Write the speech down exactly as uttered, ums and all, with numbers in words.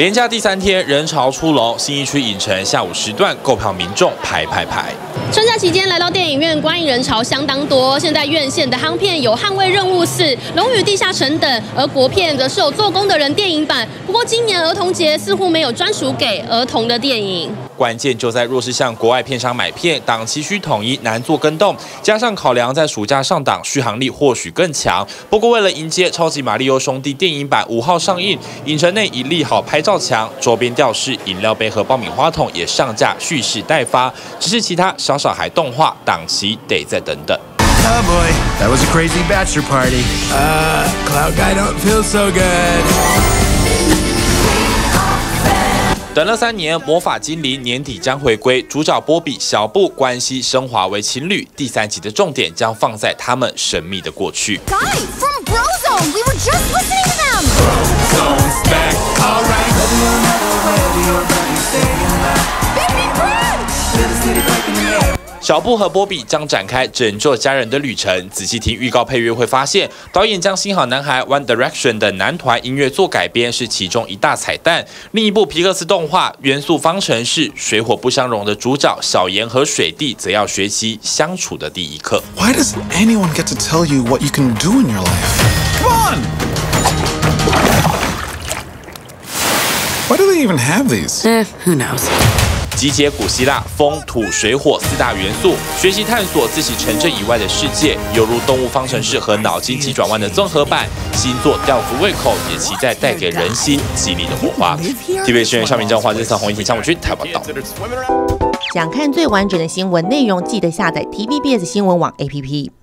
连假第三天，人潮出笼，信义区影城下午时段购票民众排排排。 春假期间来到电影院，观影人潮相当多。现在院线的夯片有《捍卫任务四》《龙与地下城》等，而国片则是有《做工的人》电影版。不过今年儿童节似乎没有专属给儿童的电影。 关键就在若是向国外片商买片，档期需统一，难做更动。加上考量在暑假上档，续航力或许更强。不过为了迎接《超级马里奥兄弟》电影版五号上映，影城内已立好拍照墙，周边吊饰、饮料杯和爆米花桶也上架蓄势待发。只是其他小小孩动画档期得再等等。 Oh boy, that was a crazy bachelor party. Uh, Cloud Guy don't feel so good. 等了三年，魔法精灵年底将回归，主角波比、小布关系升华为情侣。第三集的重点将放在他们神秘的过去。 Guys from Brozone, we were just listening to them. Brozone's back, alright. Baby Brad. 小布和波比将展开拯救家人的旅程。仔细听预告配乐会发现，导演将新好男孩 One Direction 的男团音乐做改编，是其中一大彩蛋。另一部皮克斯动画《元素方程式》，水火不相容的主角小妍和水弟则要学习相处的第一课。 Why does anyone get to tell you what you can do in your life? Come on! Why do they even have these? Eh, who knows? 集结古希腊风、土、水、火四大元素，学习探索自己城镇以外的世界，犹如动物方程式和脑筋急转弯的综合版。星座吊服胃口，也期待带给人心激励的火花。T V B 新闻邵明正、黄建成、洪一婷、张武君台报道。 想看最完整的新闻内容，记得下载 T V B S 新闻网 A P P。